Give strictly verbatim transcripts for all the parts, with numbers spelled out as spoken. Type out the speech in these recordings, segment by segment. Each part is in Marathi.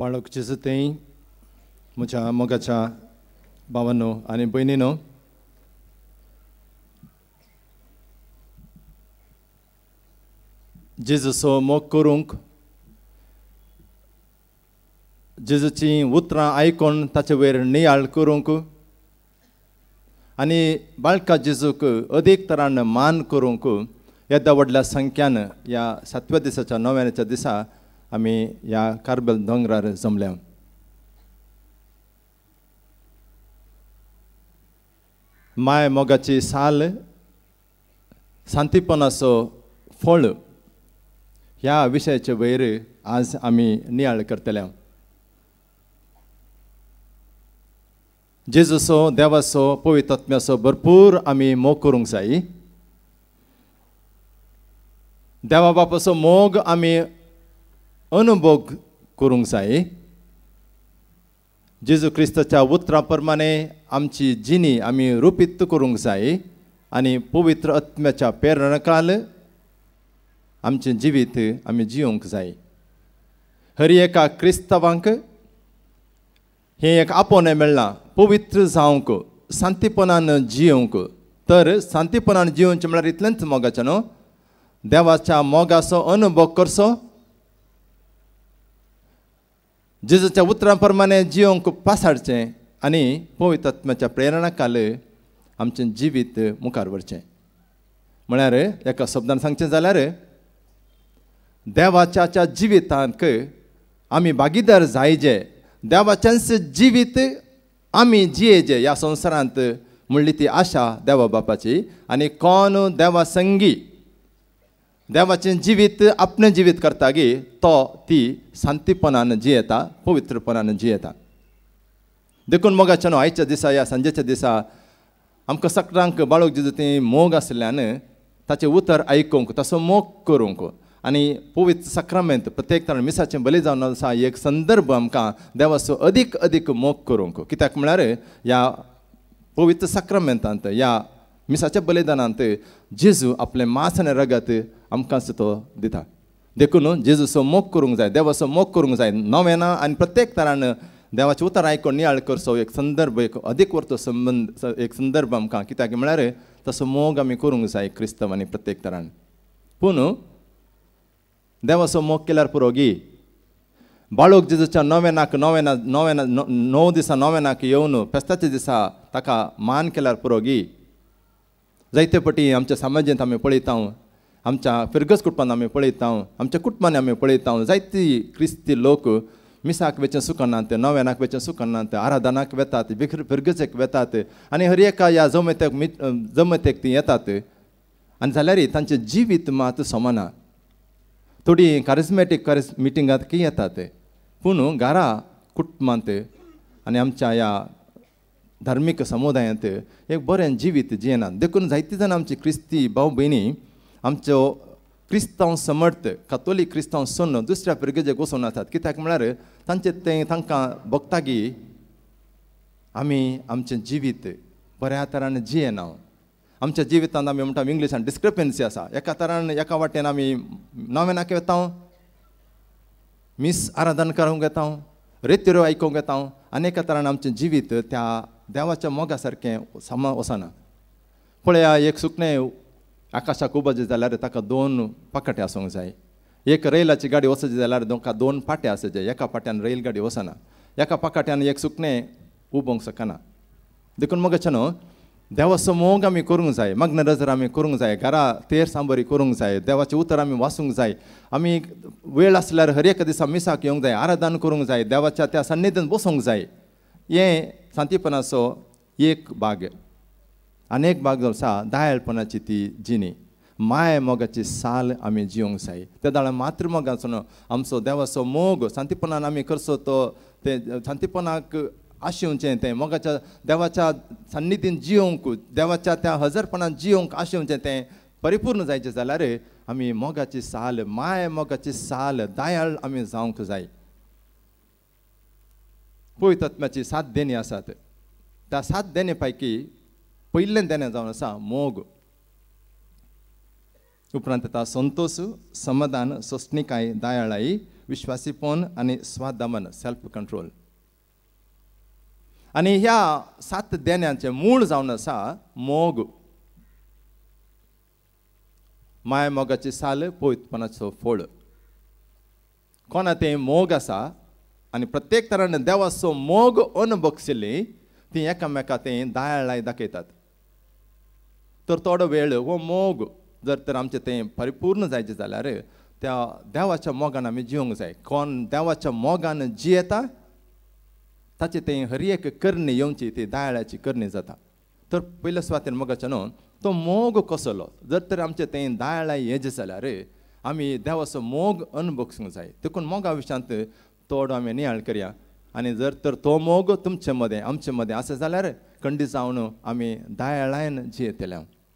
बाळक जेजू तें म्हज्या मोगाच्या भावांनो आनी भयणीनो, जेजूचो मोग करूंक, जेजूची उतरां आयकून ताचे वयर नियाळ करूंक आनी बाळका जेजूक अदीक तरान मान करूंक येद्या व्हडल्या संख्यान ह्या सातव्या दिसाच्या नव्याच्या दिसा आमी ह्या कार्मेल दोंगरार जमल्या. माय मोगाची साल शांतीपणाचो फळ ह्या विशयाचे वयर आज आमी नियाळ करतले. जेजूचो देवाचो पवित्र आत्म्याचो भरपूर आमी मोग करूंक जाय. देवा बापाचो मोग आमी अनुभव करूंक जाय. जेजू क्रिस्ताच्या उतरां प्रमाणे आमची जिणी आमी रुपीत करूंक जाय आनी पवित्र आत्म्याच्या प्रेरणाखाल आमचें जिवीत आमी जिवंक जाय. हर एका क्रिस्तावांक हें एक आपोवणें मेळ्ळां पवित्र जावंक, शांतीपणान जियोंक. तर शांतीपणान जियोवचें म्हळ्यार इतलेंच मोगाचें न्हू, देवाच्या मोगाचो अनुभव करचो, जेजूच्या उतरां प्रमाणे जियोंक पासाडचें आनी पवित्र आत्म्याच्या प्रेरणाखाल आमचें जिवीत मुखार व्हरचें. म्हळ्यार एका शब्दान सांगचें जाल्यार देवाच्या जिवितांत आमी भागीदार जायचे, देवाचेंच जिवीत आमी जियेचे ह्या संवसारांत म्हणली ती आशा देवा बापाची. आनी कोण देवा संगी देवाचें जिवीत आपणें जिवीत करता गे तो ती शांतीपणान जियेता, पवित्रपणान जियेता. देखून मोगाचें न्हू, आयच्या दिसा ह्या सांजेच्या दिसा आमकां सगळ्यांक बाळूक जेजू तें मोग आसल्यान ताचें उतर आयकूंक, ताचो मोग करूंक आनी पवित्र सक्रामेंत प्रत्येक तरान मिसाचें बली जावन आसा एक संदर्भ आमकां देवाचो अदीक अदीक मोग करूंक. कित्याक म्हळ्यार ह्या पवित्र सक्रामेंतांत ह्या मिसाच्या बलिदानांत जेजू आपलें मांस आनी रगत आमकांच तो दिता. देखून जेजूचो मोग करूंक जाय, देवाचो मोग करूंक जाय. नवेना आनी प्रत्येक तरान देवाचें उतर आयकून नियाळ करचो एक संदर्भ, एक अदीक वर्तो संबंद, एक संदर्भ आमकां. कित्याक म्हळ्यार तसो मोग आमी करूंक जाय क्रिस्तवांनी प्रत्येक तरान. पूण देवाचो मोग केल्यार पुरो गी. बाळूक जेजूच्या नवेनाक नवेना नवेना णव दिसा नवेनाक येवन फेस्ताच्या दिसा ताका मान केल्यार पुरो गी. जायते फावटी आमच्या समाजींत आमी पळयता, आमच्या फिरगस कुटुंबान आमी पळयता, आमच्या कुटुंबांनी आमी पळयता, जायती क्रिस्ती लोक मिसाक वेचें सुकनात, नव्यानाक वेचें सुकनात, आराधनाक वेतात, बिखर फिरगसेक वेतात आनी हर एका ह्या जमतेक जमतेक ती येतात. आनी जाल्यार तांचें जिवीत मात समाना. थोडी कारिस्मेटीक कारिस मिटिंगांत की येतात, पूण घरा कुटुंबांत आनी आमच्या ह्या धार्मीक समुदायांत एक बरें जिवीत जियेनात. देखून जायती जाण आमची क्रिस्ती भाव भयणी आमच्यो क्रिस्तांव समर्थ कातोलीक क्रिस्तांव सोडून दुसऱ्या पिरगेजेक वचून आसात. कित्याक म्हळ्यार तांचें तें तांकां भोगता की आमी आमचें जिवीत बऱ्या तरान जियेना. आमच्या जिवितांत आमी म्हणटा इंग्लिशान डिस्क्रिपन्सी आसा. एका तरान एका वाटेन आमी नवेनाक येता, मीस आराधन करूंक येता, रेत्यो आयकूंक येता, आनी एका तरान आमचें जिवीत त्या देवाच्या मोगा सारकें समा वचना. पळया, एक सुकणें आकाशाक उबजें जाल्यार ताका दोन पाकाटे आसूंक जाय. एक रेलाची गाडी वचची जाल्यार ताका दोन पाटे आसचे. एका पाट्यान रेल गाडी वचना, एका पाकाट्यान एक सुकणें उबोवंक शकना. देखून मोगाचें न्हू, देवाचो मोग आमी करूंक जाय, मग्न नजर आमी करूंक जाय, घरा तेर सांबरी करूंक जाय, देवाचें उतर आमी वाचूंक जाय. आमी वेळ आसल्यार हर एक दिसा मिसाक येवंक जाय, आराधन करूंक जाय, देवाच्या त्या सन्निधीन बसूंक जाय. हें शांतीपणाचो एक भाग. आनेक भाग जो आसा दायळपणाची ती जिणी, माय मोगाची साल आमी जिवंक जाय. त्या दाळा मात्र मोगाचो न्हू, आमचो देवाचो मोग शांतीपणान आमी करचो. तो ते शांतीपणाक आशेवचें, तें मोगाच्या देवाच्या सन्निधीन जियोंक, देवाच्या त्या हजरपणान जियोंक आशेवचें तें परिपूर्ण जायचें जाल्यार आमी मोगाची साल, माय मोगाची साल दायाळ आमी जावंक जाय. पवित्र आत्म्याची सात देणी आसात. त्या सात देणे पैकी पयलें देणें जावन आसा मोग. उपरांत येता संतोश, समाधान, सोंसणीकाय, दयाळाई विश्वासीपण आनी स्वादमन सेल्फ कंट्रोल. आनी ह्या सात देण्यांचे मूळ जावन आसा मोग. माय मोगाची साल पवित्रपणाचो फळ. कोणा तें मोग आसा आनी प्रत्येक तरान देवाचो मोग अनुभवशिल्ली ती एकामेका तें दयाळाय दाखयतात. तर थोडो वेळ हो मोग जर तर आमचें तें परिपूर्ण जायचें जाल्यार त्या देवाच्या मोगान आमी जिवंक जाय. कोण देवाच्या मोगान जियेता ताचे तें हर एक करणी येवची ती दयाळाची करणी जाता. तर पयल्या सुवातेर मोगाचें न्हू तो मोग कसलो. जर तर आमचें तें दयाळाय हेजें जाल्यार आमी देवाचो मोग अनुभवूंक जाय. देखून मोगा विशयांत थोडो आमी नियाळ करया. आनी जर तर तो मोग तुमचे मदें आमचे मदें आसा जाल्यार खंडी जावन आमी दयाळायन जियेतले.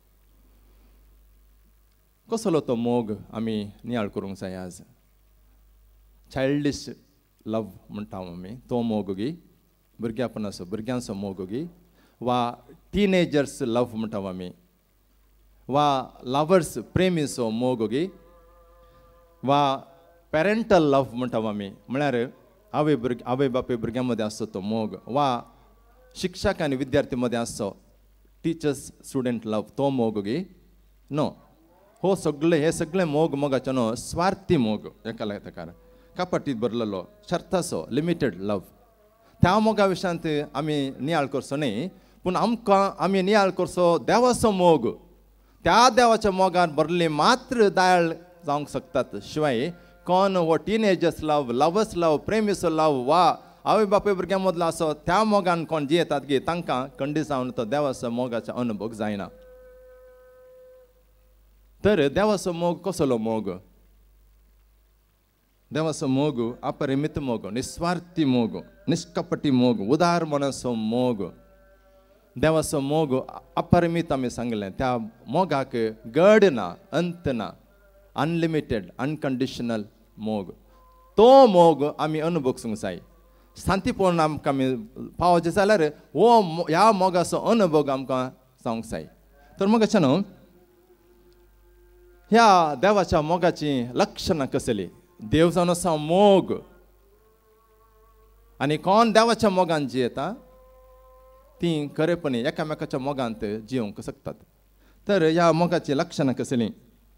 कसलो तो मोग आमी नियाळ करूंक जाय. आज चायल्डिश लव म्हणटा आमी तो मोग गी, भुरग्यापणाचो भुरग्यांचो मोग गी, वा टिनेजर्स लव म्हणटा आमी, वा लवर्स प्रेमीचो मोग गी, वा पेरेंटल लव म्हणटा आमी म्हळ्यार आवय भुरग आवय बापूय भुरग्यां मदें आसता तो मोग, वा शिक्षक आनी विद्यार्थी मदें आसता टिचर्स स्टुडंट लव तो मोग गी नो. हो सगळे हे सगळे मोग मोगाचे न्हू स्वार्थी मोग. एका तेकार कापटीत बरलेलो शर्ताचो लिमिटेड लव. त्या मोगा विशयांत आमी नियाळ करचो न्ही, पूण आमकां आमी नियाळ करचो देवाचो मोग. त्या देवाच्या मोगान भरली मात्र दयाळ जावंक शकतात. शिवाय कोण हो टिनेजर्स लव, लवर्स लव, प्रेमीचो लव वा आवय बापूय भुरग्यां मदलो आसो त्या मोगान कोण जियेतात गे तांकां खंडी जावन तो देवाचो मोगाचो अनुभव जायना. तर देवाचो मोग कसलो मोग. देवाचो मोग अपरिमित मोग, निस्वार्थी मोग, निष्कपटी मोग, उदार मनाचो मोग. देवाचो मोग अपरिमित आमी सांगलें. त्या मोगाक गड ना, अंत ना, अनलिमिटेड अनकंडिशनल मोग. तो मोग आमी अनुभवूंक जाय. शांतीपण आमकां आमी पावचे जाल्यार हो ह्या मोगाचो अनुभव आमकां जावंक जाय. तर मोगाचें न्हू ह्या देवाच्या मोगाची लक्षणां कसली. देव जावन आसा मोग आनी कोण देवाच्या मोगान जियेता ती खरेपणी एकामेकाच्या मोगांत जिवंक शकतात. तर ह्या मोगाची लक्षणां कसली.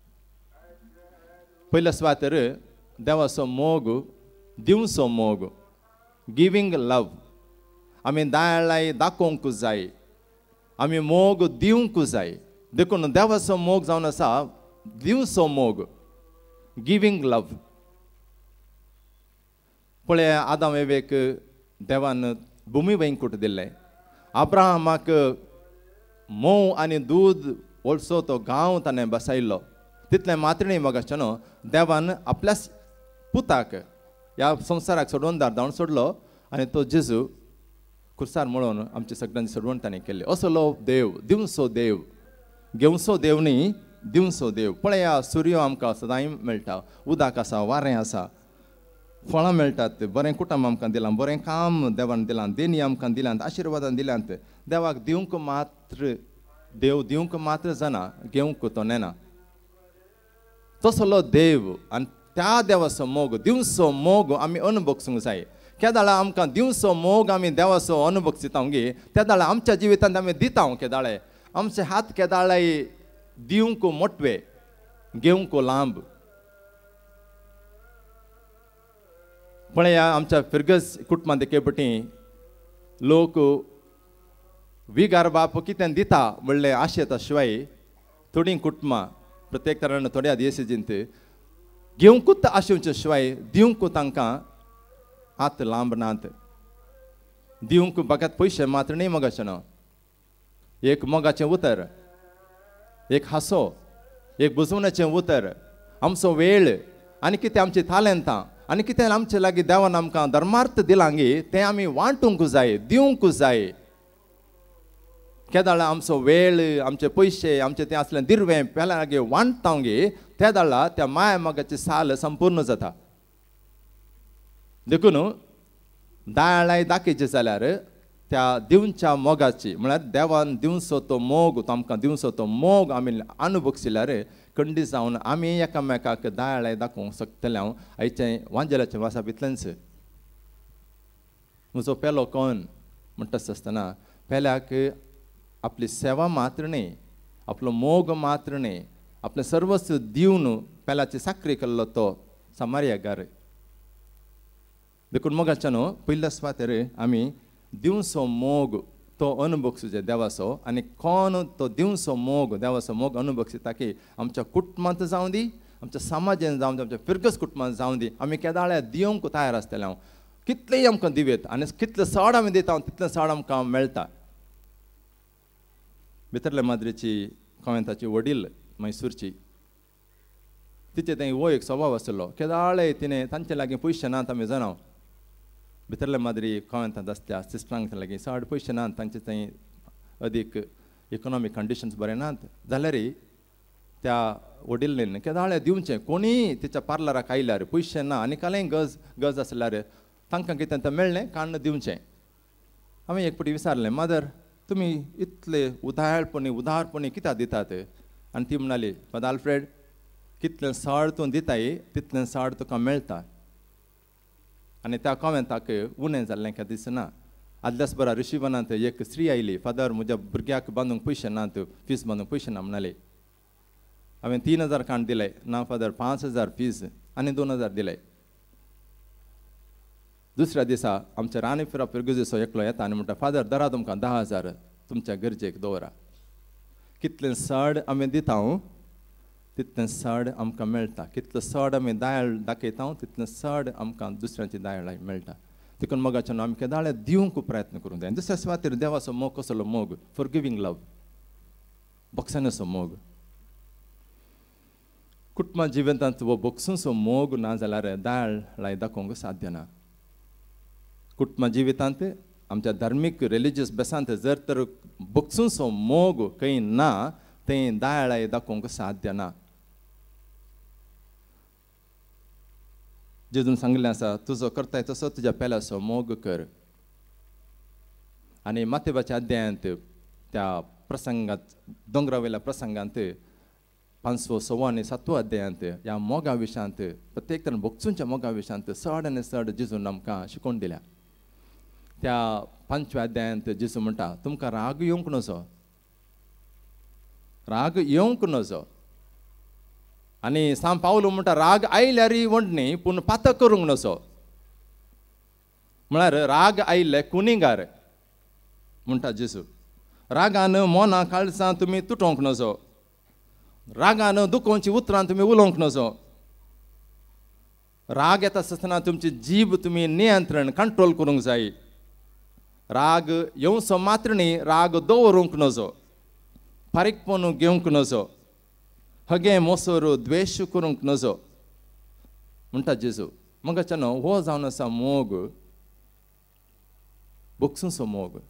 पयल्या सुवातेर देवाचो मोग दिवचो मोग, गिवींग लव. आमी दयाळाय दाखोवंक जाय, आमी मोग दिवंक जाय. देखून देवाचो मोग जावन आसा दिवचो मोग, गिवींग लव. पळय आदाम एवेक देवान भुमी वैंकूट दिल्लें. अब्राहमाक मोव आनी दूद ओळसो तो गांव ताणें बसयल्लो. तितलें मात्र न्ही मोगाचें न्हू देवान आपल्या पुताक ह्या संवसाराक सोडून धांवून सोडलो आनी तो जेजू खुर्सार म्हणून आमच्या सगळ्यांची सोडवण ताणें केल्ली. असलो देव, दिवचो देव, घेवचो देव न्ही दिवचो देव. पळया सूर्य आमकां सदांय मेळटा, उदक आसा, वारें आसा, फळां मेळटात, बरें कुटुंब आमकां दिलां, बरें काम देवान दिलां, देणी आमकां दिल्यांत, आशिर्वादान दिल्यांत. देवाक दिवंक मात्र देव दिवंक मात्र जाणा, घेवंक तो नेना. तसलो देव आनी त्या देवाचो मोग दिवचो मोग आमी अनुभवूंक जाय. केदाळे आमकां दिवचो मोग आमी देवाचो अनुभव दिता गे त्या दाळे आमच्या जिवितांत आमी दिता. केदाळे आमचे हात केदाळे दिवंक मोटवे, घेवंक लांब. पळया आमच्या फिरगस कुटुंबांत एके पटी लोक विगार बाप कितें दिता म्हणलें आशेता शिवाय थोडीं कुटुंबां प्रत्येक तरान थोड्या देशांत घेवंकूच आशेवचे शिवाय दिवंक तांकां हात लांब नात. दिवंक फकत पयशे मात्र न्ही मोगाचें न्हू. एक मोगाचें उतर, एक हांसो, एक बुजवण्याचें उतर, आमचो वेळ आनी कितें आमची तालंतां आनी कितें आमचे लागीं देवान आमकां धर्मार्थ दिलां गे तें आमी वांटूंक जाय, दिवंक जाय. केदाळ आमचो वेळ, आमचे पयशे, आमचें तें असलें दिरवें पेल्या लागीं वांटता गे त्या दाळा त्या माय मोगाची साल संपूर्ण जाता. देखून दयाळाय दाखयची जाल्यार त्या दिवच्या मोगाची म्हळ्यार देवान दिवचो तो मोग तो आमकां दिवचो तो मोग आमी अनुभवशिल्यार खंडी जावन आमी एकामेकाक दयाळे दाखोवंक शकतले. हांव आयचे वांजेलाच्या वासाभितल्यानच म्हजो पेलो कोण म्हणटा आसतना पेल्याक आपली सेवा मात्र न्ही, आपलो मोग मात्र न्ही, आपलें सर्वस्व दिवन पेल्याची साखरी केल्लो तो समार्यागार. देखून मोगाच्या न्हू पयल्या सुवातेर आमी दिवचो मोग तो अनुभवचे देवाचो आनी कोण तो दिवचो मोग देवाचो मोग अनुभवता की आमच्या कुटुंबांत जावं दी, आमच्या समाजान जावं दी, आमच्या फिरगस कुटुंबांत जावं दी, आमी केदाळे दिवंक तयार आसतले. हांव कितलेंय आमकां दिवेत आनी कितलें चड आमी दिता तितलें चड आमकां मेळटा. भितरले माद्रेची कॉमेंताची वडील मैसूरची तिचे थंय हो एक स्वभाव आसलो. केदाळे तिणें तांचे लागीं पयशे नात आमी जाणां. भितरले माद्री कॉमेंतांत आसल्या सिस्टरांक लागीं चड पयशे नात, तांचे थंय अदीक इकॉनॉमीक कंडिशन्स बरे नात जाल्यार त्या वडिल्लेन केदाळे दिवचें. कोणीय तिच्या पार्लराक आयल्यार पयशे ना आनी कांय गज गज आसल्यार तांकां कितें तें मेळ्ळें काण्ण दिवचें. हांवें एक फावटी विचारलें, मदर तुमी इतले उदारपणी उदारपणी कित्याक दितात? आनी ती म्हणली, फादर आल्फ्रेड कितलें चड तूं दिताय तितलें चड तुका मेळटा. आनी त्या कॉमेंताक उणें जाल्लें काय दिसना. आदल्यास बरा रिशिवनांत एक स्त्री आयली, फादर म्हज्या भुरग्याक बांदूंक पयशे नात, फीस बांदूंक पयशे ना म्हणली. हांवें तीन हजार काण दिले, ना फादर पांच हजार फीस, आनी दोन हजार दिले. दुसऱ्या दिसा आमच्या राणी फिरा फिरगुजीचो एकलो येता आनी म्हणटा, फादर दरा तुमकां धा हजार तुमच्या गरजेक दवरा. कितलें चड आमी दिता तितलें चड आमकां मेळटा. कितलें चड आमी दयाळ दाखयता तितलें चड आमकां दुसऱ्यांची दयाळाय मेळटा. देखून मोगाच्यान आमी केदाळे दिवंक प्रयत्न करूंक जाय. दुसऱ्या सुवातेर देवाचो मोग कसलो मोग? फॉरगिवींग लव, बक्षानेचो मोग. कुटुंबा जिवितांत वो बक्षूचो मोग ना जाल्यार दयाळाय दाखोवंक साध्य ना. कुटुंबा जिवितांत आमच्या धार्मीक रिलिजियस बेसांत जर तर बक्षूचो मोग खंय ना थंय दयाळाय दाखोवंक साध्य ना. जेजून सांगिल्लें आसा, तुजो करताय तसो तुज्या पेल्याचो मोग कर. आनी माथेबाच्या अध्यायांत त्या प्रसंगांत दोंगरा वयल्या प्रसंगांत पांचवो सवो आनी सातवो अध्यायांत ह्या मोगा विशयांत प्रत्येक तरेन बक्षूंच्या मोगा विशयांत चड आनी चड जेजून आमकां शिकोवन दिल्या. त्या पांचव्या अध्यायांत जेजू म्हणटा, तुमकां राग येवंक नजो, राग येवंक नजो. आनी सांग पावलो म्हणटा, राग आयल्यार वंडणी पूण पातक करूंक नजो. म्हळ्यार राग आयिल्ले कुनिगार म्हणटा जेजू. रागान मोना काळजां तुमी तुटोवंक नजो, रागान दुखोवची उतरां तुमी उलोवंक नजो. राग येता आसतना तुमची जीब तुमी नियंत्रण कंट्रोल करूंक जाय. राग येवचो मात्र न्ही, राग दवरूंक नजो, फारीकपण घेवंक नजो, हगे मोसोर द्वेश करूंक नजो म्हणटा जेजू. मोगाच्यान हो जावन आसा मोग, बक्षूचो मोग.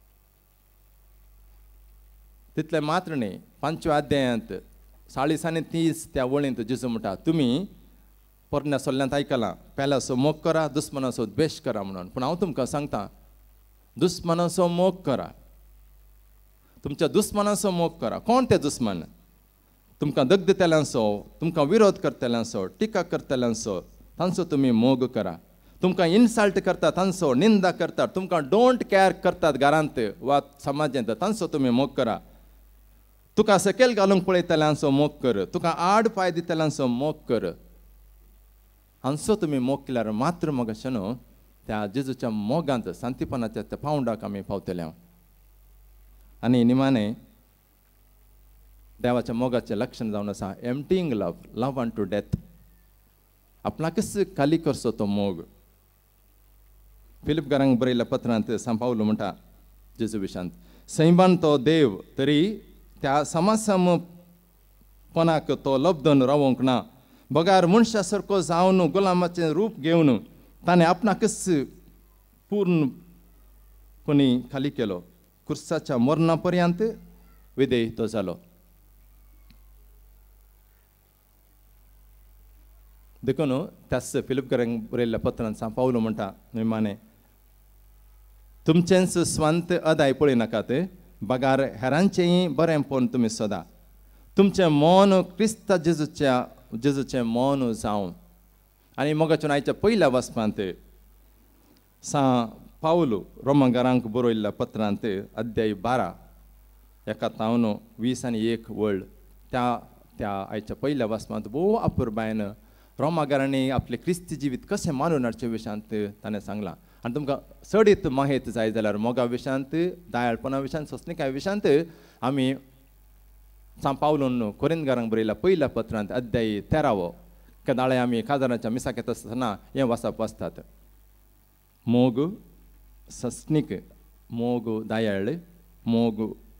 तितलें मात्र न्ही, पांचव्या अध्यायांत चाळीस आनी तीस त्या वळींत जेजू म्हणटा, तुमी पोरण्या सोल्ल्यांत आयकलां, पेल्याचो मोग करा, दुस्मनाचो द्वेश करा म्हणून. पूण हांव तुमकां सांगता, दुस्मनाचो मोग करा. तुमच्या दुस्मनाचो मोग करा. कोण ते दुस्मन? तुमकां दग दितल्यांचो, तुमकां विरोध करतल्यांचो, टिका करतल्यांचो तांचो तुमी मोग करा. तुमकां इन्सल्ट करता तांचो, निंदा करतात, तुमकां डोंट केअर करतात घरांत वा समाजांत तांचो तुमी मोग करा. तुका सकयल घालूंक पळयतल्यांचो मोग कर, तुका आड पांय दितल्यांचो मोग कर. हांचो तुमी मोग केल्यार मात्र मोगाचें न्हू त्या जेजूच्या मोगांत शांतीपणाच्या त्या पावंडाक आमी पावतले. आनी निमाणें देवाच्या मोगाचें लक्षण जावन आसा एम्पटींग लव, लव अन टू डेथ. आपणाकच खाली करचो तो मोग. फिलिप घरांक बरयल्ल्या पत्रांत सांग पावलो म्हणटा जेजू विशांत, सैमान तो देव तरी त्या समसमपणाक तो लब्धन रावोंक ना. बगार मनशा सारको जावन गुलामाचें रूप घेवन ताणें आपणाकच पूर्णपणी खाली केलो. क्रुसाच्या मरणा पर्यंत विधेय तो जालो. देखून त्याच फिलिप घरांक बरयल्ल्या पत्रांत सांग पावलो म्हणटा निमाणें, तुमचेंच स्वांत अदाय पळय नाकात बगार हेरांचेय बरें पळोवन तुमी सदा तुमचें मौन क्रिस्त जेजूच्या जेजूचें मौन जावं आनी मोगाच्या आयच्या पयल्या वचपांत सा पावलो रोमांकारांक बरयल्ल्या पत्रांत अध्याय बारा एका तावन वीस आनी एक वळ त्या त्या आयच्या पयल्या वचपांत भोव अपुरबायन रोमांकारांनी आपले क्रिस्ती जिवीत कशें मानून हाडचे विशयांत ताणें सांगलां आनी तुमकां चडीत माहीत जाय जाल्यार मोगा विशयांत दायळपणा विशयांत सोंसणिकाय विशयांत आमी सा पावलून कोरिंदकारांक बरयल्ल्या पयल्या पत्रांत अध्याय तेरावो केदाळे आमी काजाराच्या मिसाक येता आसतना हें वाचप वाचतात मोग सस्नीक मोग दायळ मोग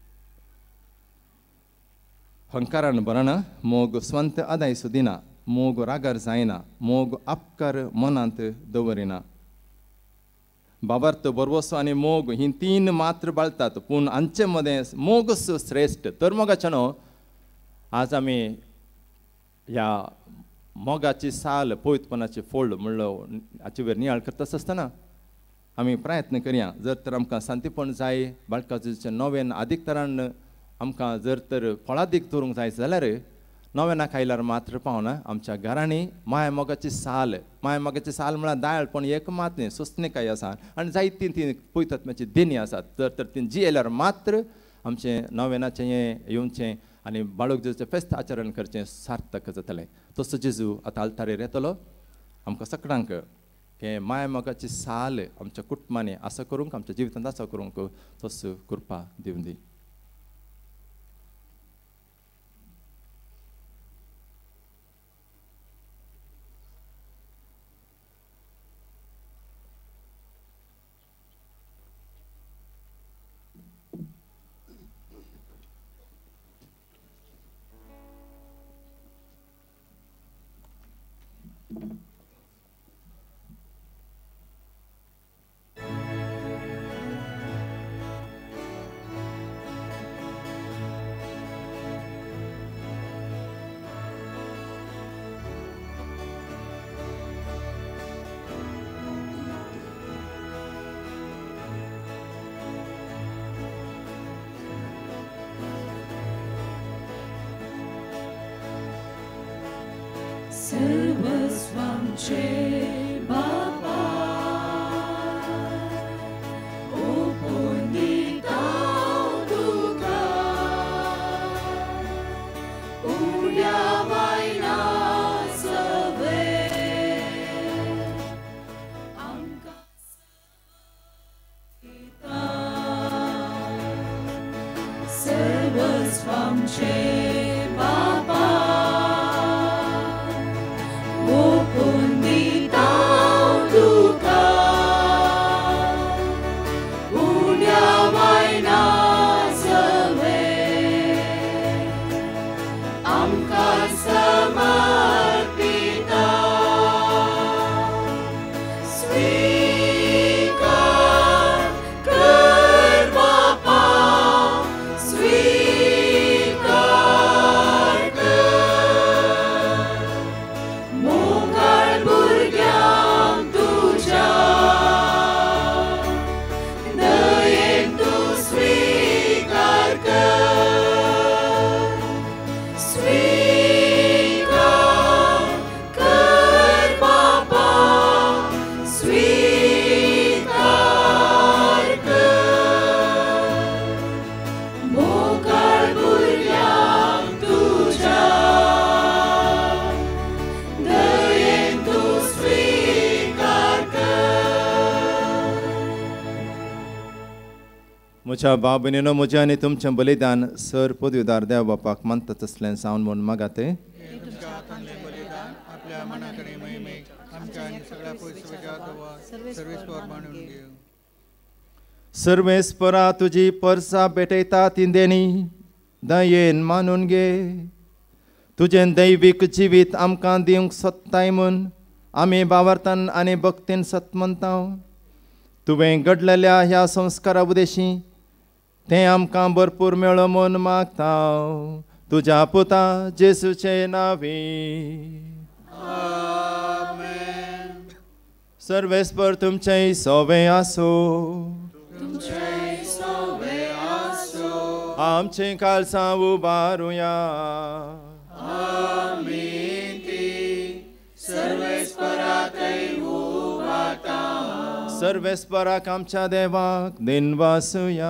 हंकारान बरना मोग स्वंत आदाय सुदिना मोग रागार जायना मोग आपकार मनांत दवरिना बाबार्थ बरवसो आनी मोग ही तीन मात्र बाळतात पूण हांचे मदें मोगच श्रेश्ठ तर मोगाच्यानो आज आमी ह्या मोगाची साल पवित्रपणाची फोड म्हणलो हाचे वयर नियाळ करता आसतना आमी प्रयत्न करया जर तर आमकां शांतीपण जाय बाळकाचें नवें अदीक तरान आमकां जर तर फळादीक दवरूंक जाय जाल्यार नवेनाक आयल्यार मात्र पावना आमच्या घरांनी माय मोगाची साल माय मोगाची साल म्हळ्यार दायळपण एक मात न्ही सोंसणिकाय आसा आनी जायतीं तीं पवित्रात्म्याची देणी आसात जर तर तीं जी येयल्यार मात्र आमचें नवेनाचें हें येवचें आनी बाळूक जेजूचें फेस्त आचरण करचें सार्थक जातलें तसो जेजू आतां आल्तारेर येतलो आमकां सगळ्यांक हे माय मोगाची साल आमच्या कुटुंबांनी आसा करूंक आमच्या जिवितांत आसा करूंक तसो कृपा दिवन दी सर्वस्वांचे बाबा ओपून दिता तुका उड्या वायना सवे आमकां सर्वस्वांचे बाबा म्हज्या भाव भयणीनो म्हजें आनी तुमचें बलिदान सर पदवीदार देव बापाक मानतात तसलें सावन म्हूण मागात सर्वेस्परा तुजी परसा भेटयता ती देणी दयेन मानून घे तुजें दैवीक जिवीत आमकां दिवंक सोदताय म्हूण आमी भावार्थान आनी भक्तीन सतमंता तुवें घडलेल्या ह्या संस्कारा उदेशी तें आमकां भरपूर मेळो म्हूण मागता तुज्या पुता जेसूचे नांवी सर्वेस्पर तुमचें सोवें आसूं आमचे खालसा उबारुया. सर्वेस्पराक आमच्या देवाक दिनवासुया.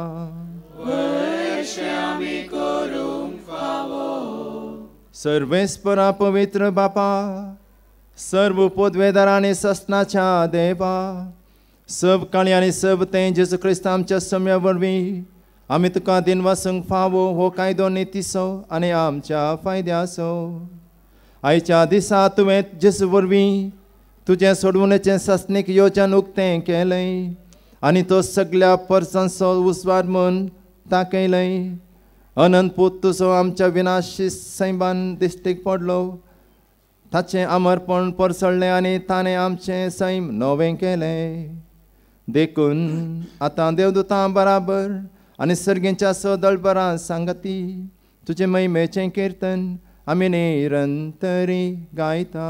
सर्वेस्परा पवित्र बापा, सर्व पदवेदार आनी सस्नाच्या देवा, सब काळी आनी सब ते जेजू क्रिस्त आमच्या सम्या वरवीं आमी तुका दिनवासूंक फावो हो कायदो नितीसो आनी आमच्या फायद्याचो. आयच्या दिसा तुवें जेजू वरवीं तुजें सोडवणेचें सस्नीक येवजन उक्तें केलें आनी तो सगळ्या परसांचो उस्वार म्हूण दाखयलें. अनंत पूत तुजो आमच्या विनाशी सैबान दिश्टीक पडलो. ताचें अमरपण परसळ्ळें आनी ताणें आमचें सैम नवें केलें. देखून आतां देवदूतां बराबर आनी सर्गींच्या सदळबरां सांगती तुजें महिमेचें किर्तन आमी निरंतरी गायता.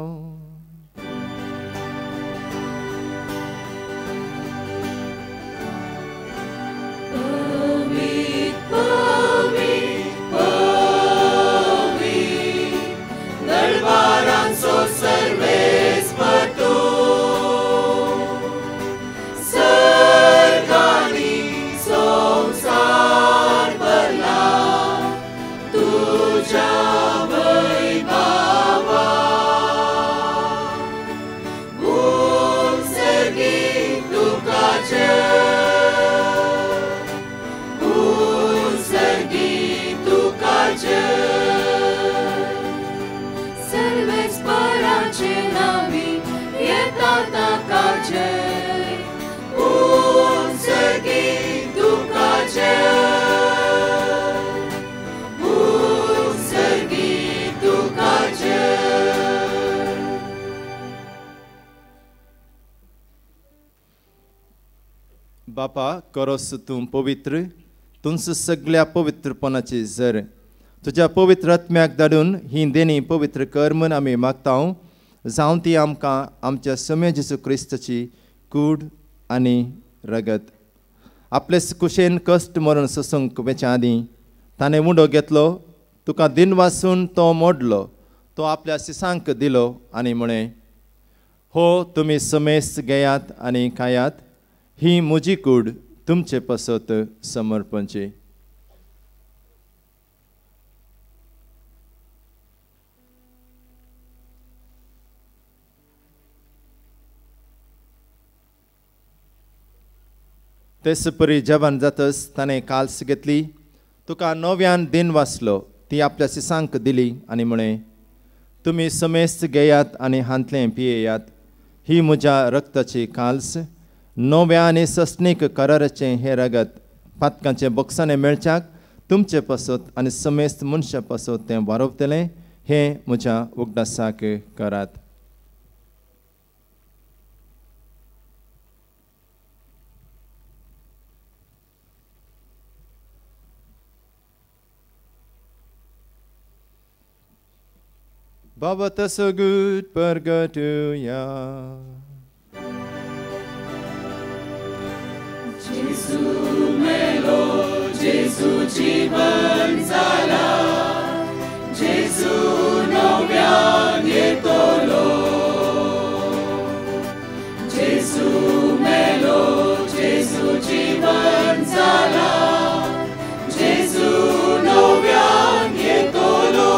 बापा, करोस तूं पवित्र, तुमच सगळ्या पवित्रपणाची जर तुज्या पवित्र आत्म्याक धाडून ही देणी पवित्र कर म्हूण आमी मागतां. जावं ती आमकां आमच्या समय जेजू क्रिस्ताची कूड आनी रगत. आपले कुशेन कश्ट मरण सोसूंक वेच्या आदीं ताणें मुडो घेतलो, तुका दिन वासून तो मोडलो, तो आपल्या शिसांक दिलो आनी म्हळें, हो तुमी समेस्त घेयात आनी खायात, ही म्हजी कूड तुमचे पसत समर्पणची. तेच परी जेवण जातस ताणें काल्स घेतली, तुका नव्यान दिन वाचलो, ती आपल्या शिसांक दिली आनी म्हळें, तुमी समेस्त घेयात आनी हांतलें पियेयात, ही म्हज्या रक्ताची काल्स, नव्या आनी सस्नीक कराराचें हें रगत पातकांचे बोक्साने मेळच्याक तुमचे पसत आनी समेस्त मनशा पसत तें वारोवतलें, हें म्हज्या उगडासाक करात. Baba så Gud purgatoria. Jesu melo, Jesu जीवन जाला, Jesu नव्यान येतलो. Jesu melo, Jesu जीवन जाला, Jesu नव्यान येतलो.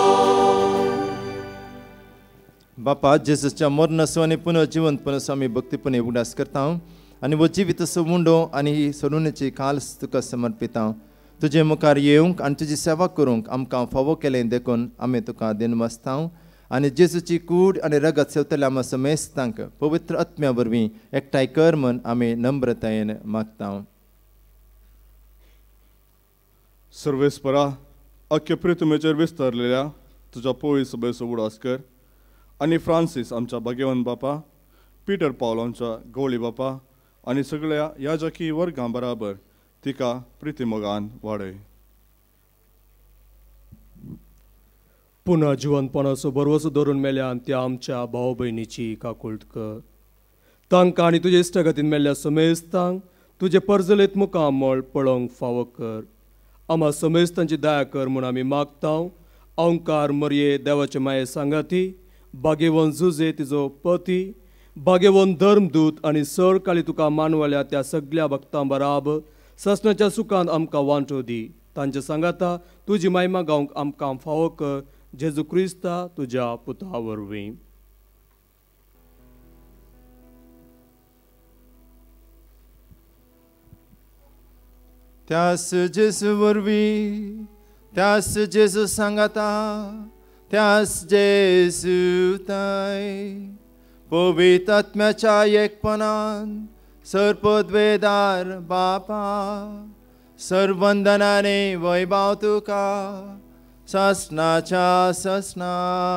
बापा, जेजूच्या मरणाचो आनी पुनर्जीवनपणाचो आमी भक्तीपणे उगडास करता आनी वो जिविताचो मुंडो आनी ही सोडुणेची काल्स तुका समर्पिता. तुजे मुखार येवंक आनी तुजी सेवा करूंक आमकां फावो केलें देखून आमी तुका दिनवासता आनी जेजूची कूड आनी रगत सेवतल्या आमच्या समेस्तांक पवित्र आत्म्या वरवीं एकठांय कर म्हूण आमी नम्रतायेन मागता. सर्वेस्परा, अख्खे पृथ्वीचेर विस्तारलेल्या तुज्या पोळी सभेचो उडास कर आनी फ्रांसीस आमच्या भाग्यवान बापा, पिटर पॉल आमच्या गवळी बापा आनी सगळ्या याजकी वर्गां बराबर तिका प्रितीमोगान वाडय. पुन्हा जिवनपणाचो बरवसो धरून मेल्यान त्या आमच्या भाव भयणीची काकुळट कर. तांकां आनी तुजे इश्टगतीन मेल्ल्या समेस्तांक तुजे परजलेत मुखार मोळ पळोवंक फावो कर. आम्हा समेस्तांची दया कर म्हूण आमी मागता. ओंकार मरये देवाचे माये सांगाती, भाग्यवन जुजे तिजो पती, भाग्यवन धर्मदूत आनी सर काळी तुका मानवल्या त्या सगळ्या भक्तां बराब ससनाच्या सुखांत आमकां वांटो दी. तांच्या सांगाता तुजी महिमा गावंक आमकां फावो कर. जेजू क्रिस्ता तुज्या पुता वरवीं. त्यास जेजू वरवीं, त्यास जेजू सांगाता, त्यास जेजू ताय पवित्र आत्म्याच्या एकपणान सर्पद्वेदार बापा सर्वंदनाने वैभव तुका ससनाच्या ससना.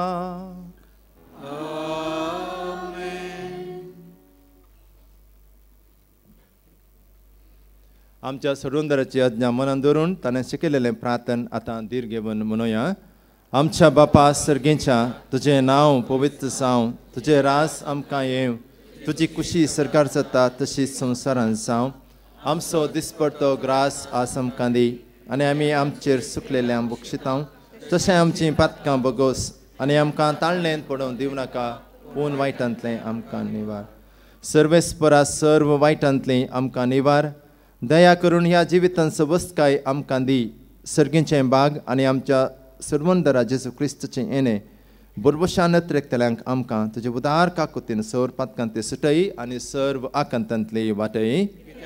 आमच्या सरोंदराची आज्ञा मनान धरून ताणें शिकयलेलें प्रार्थन आतां दीर घेवन म्हणुया. आमच्या बापा सर्गेच्या तुजें नांव पवित्र जावं, तुजें रास आमकां येवं, तुजी खुशी सरकार जाता तशीच संवसारांत जावं. आमचो दिसपडटो ग्रास आज आमकां दी आनी आमी आमचेर सुकलेल्यांक बक्षितां. तशें आमचीं पातकां बगोस आनी आमकां ताळणेंत पडोवन दिवं नाका, पूण वायटांतलें आमकां निवार. सर्वेस्परा सर्व वायटांतलीं आमकां निवार. दया करून ह्या जिवितांत सबस्काय आमकां दी. सर्गेचें बाग आनी आमच्या सर्वंदरा जेजू क्रिस्ताचें येणें बरोबशानत रेखतल्यांक आमकां तुजे उदार काकुतीन सौर पातकांत ते सुटय आनी सर्व आकांतांतली वाटय.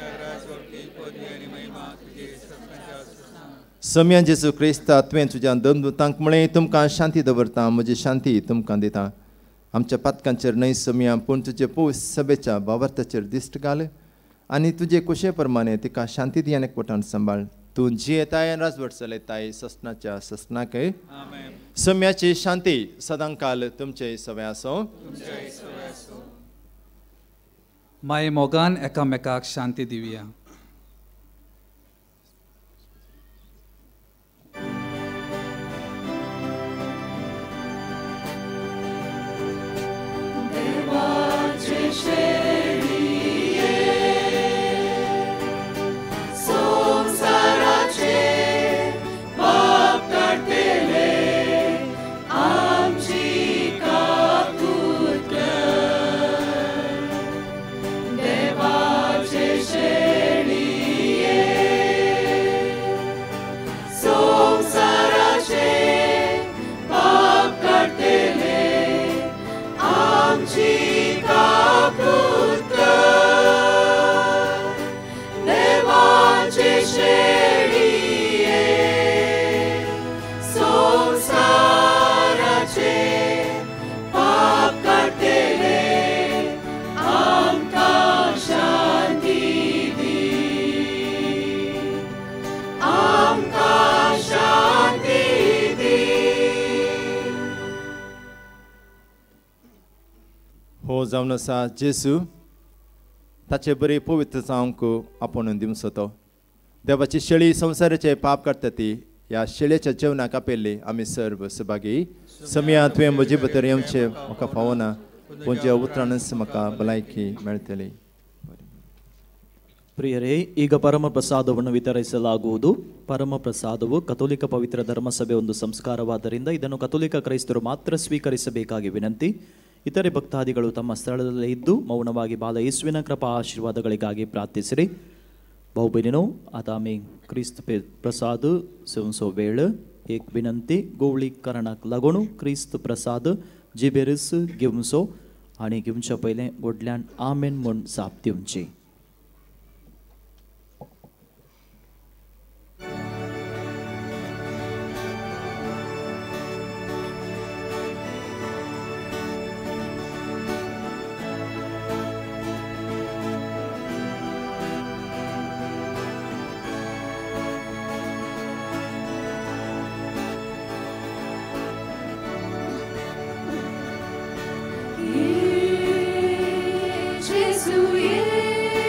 सम्या जेजू क्रिस्ता तुवें तुज्या दोनदूतांक म्हळें तुमकां शांती दवरता, म्हजी शांती तुमकां दिता. आमच्या पातकांचेर न्हय सम्या, पूण तुजे पयस सभेच्या भावार्थाचेर दिश्ट घाल आनी तुजे कुशे प्रमाणे तिका शांती दी आनी एकवटान सांबाळ. तूं जियेताय आनी राजवट चलयताय ससनाच्या ससनाक. सम्याची शांती सदांकाल तुमचे सवे आसो. माये मोगान एकामेकाक शांती दिवया. हो जावन आसा जेजू ताचे बरे पवित्र जावंक आपूण दिवचो तो. देवाची शेळी संवसाराचे पाप काडटा ती ह्या शेळयेच्या जेवणाक आपेल्ली आमी सर्व सहभागी. सम्या तुवें म्हजे भितर येवचें म्हाका फावना, पूण ज्या उतरानच म्हाका भलायकी मेळटली. ಪ್ರಿಯರೇ, ಈಗ ಪರಮ ಪ್ರಸಾದವನ್ನು ವಿತರಿಸಲಾಗುವುದು. ಪರಮ ಪ್ರಸಾದವು ಕಥೋಲಿಕ ಪವಿತ್ರ ಧರ್ಮಸಭೆ ಒಂದು ಸಂಸ್ಕಾರವಾದ್ದರಿಂದ ಇದನ್ನು ಕಥೋಲಿಕ ಕ್ರೈಸ್ತರು ಮಾತ್ರ ಸ್ವೀಕರಿಸಬೇಕಾಗಿ ವಿನಂತಿ. ಇತರೆ ಭಕ್ತಾದಿಗಳು ತಮ್ಮ ಸ್ಥಳದಲ್ಲೇ ಇದ್ದು ಮೌನವಾಗಿ ಬಾಲ ಯೇಸುವಿನ ಕೃಪಾ ಆಶೀರ್ವಾದಗಳಿಗಾಗಿ ಪ್ರಾರ್ಥಿಸಿರಿ. भाऊ-बहिणीनो, आता आम्ही ख्रिस्त प्रसाद सेवनचो वेळ. एक विनंती, गोवळी करणाक लागून ख्रिस्त प्रसाद जिबेरस घेवचो आनी घेवच्या पयलें व्हडल्यान आमेन म्हूण जाप दिवची. Gesù,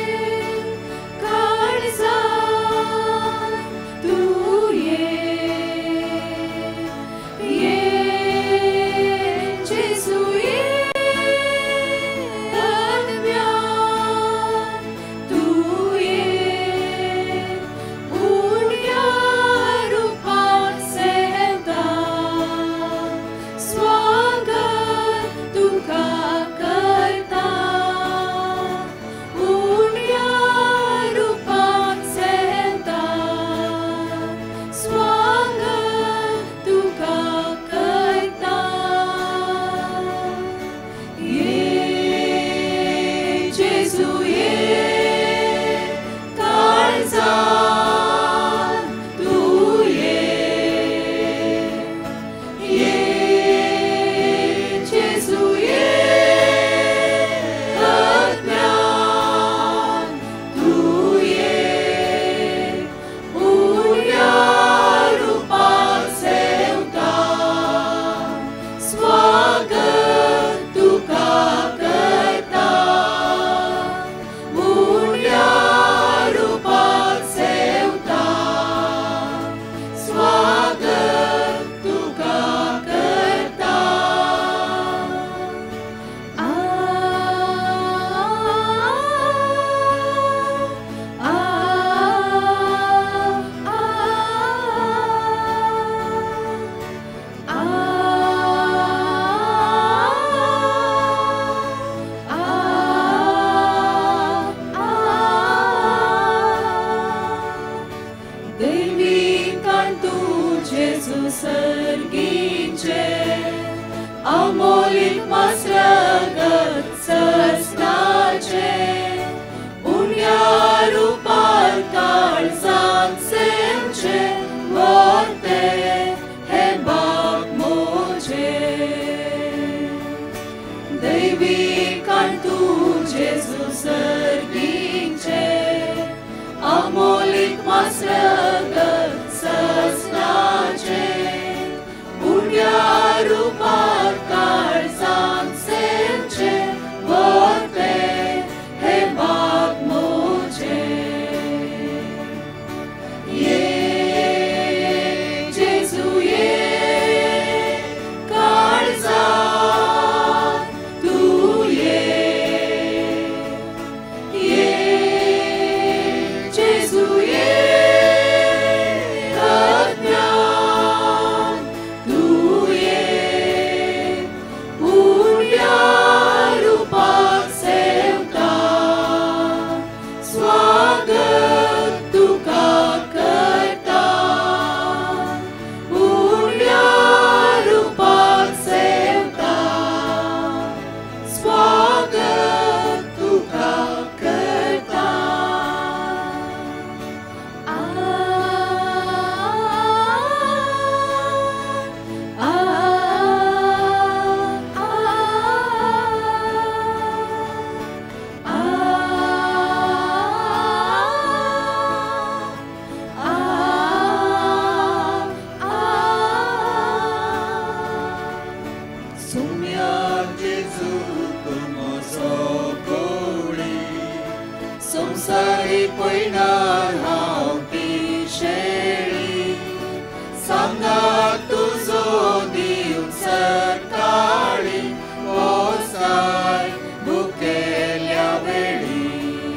आश्रगत सस्नाचे उड्या रूपार काळजांत सेवचे वर्ते हे बाग मोचे ये जेजू ये काळजांत तू ये ये जेजू ये अज्ञान तू ये उड्या रूपाक सेवता स्वागत तुका करता उड्या रूपाक सेवता स्वागत तुका करता आ आ Sumiar Jesu tumo sokoli Somsari poinar hav pisheri Sangat tuzo diun sarkari Osai bukelya veli